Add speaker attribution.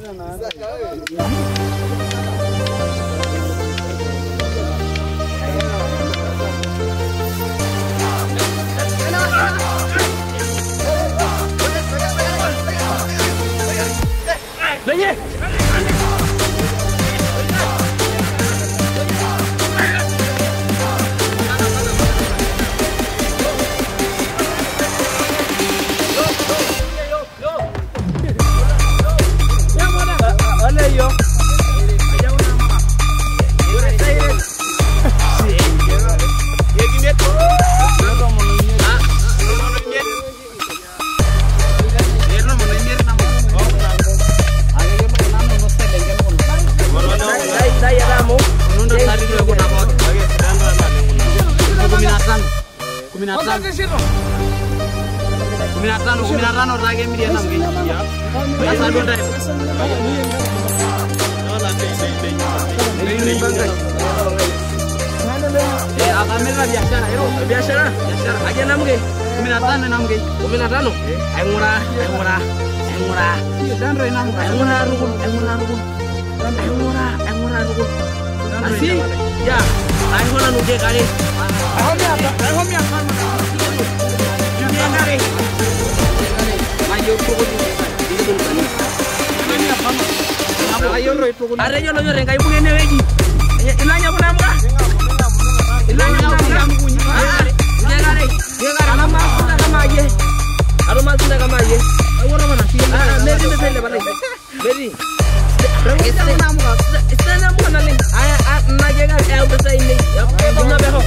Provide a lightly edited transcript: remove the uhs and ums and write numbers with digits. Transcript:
Speaker 1: Kuminatan orang lagi media enam gitu ya. Biasa dulu deh. Akan mereka biasa lah, biasa lah. Aja enam gitu. Kuminatan enam gitu. Kuminatan lo. Ayo murah. Dan roy enam. Ayo murah rukun. Masih, ya. Ayo murah nuge kali. Ayo mia. Ada yang lo yang kayak punya lagi. Ilahnya pun apa? Ilahnya pun dia ada masuk dah kamar je. Orang mana sih? Meri dah saya lepas lagi. Meri. Istana mana ni? Nak jaga besar ini. Nak behok.